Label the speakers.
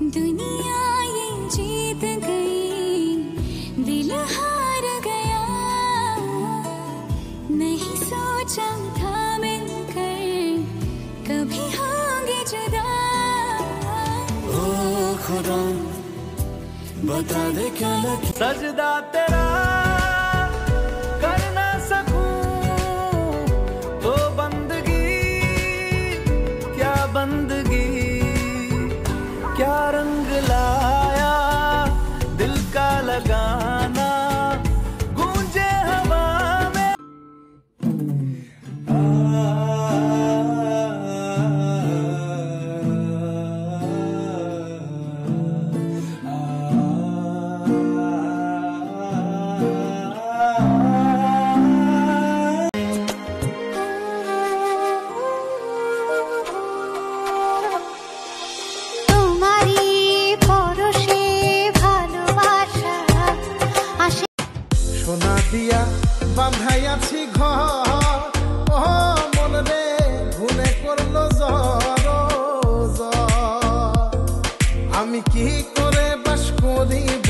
Speaker 1: दुनिया ये जीत गई, दिल हार गया, नहीं सोचा था मिलकर कभी होंगे जुदा। ओ खुदा बता दे क्या लगे
Speaker 2: सजदा तेरा कर ना सकूं तो बंदगी, क्या बंदगी, क्या रंग लाया दिल का लगाना गूंजे हवा में।
Speaker 3: সোনা দিয়া বাঁধাইয়াছি ঘর, ও মন রে ঘুনে করলো জ্বর। আমি কি করে বাস করি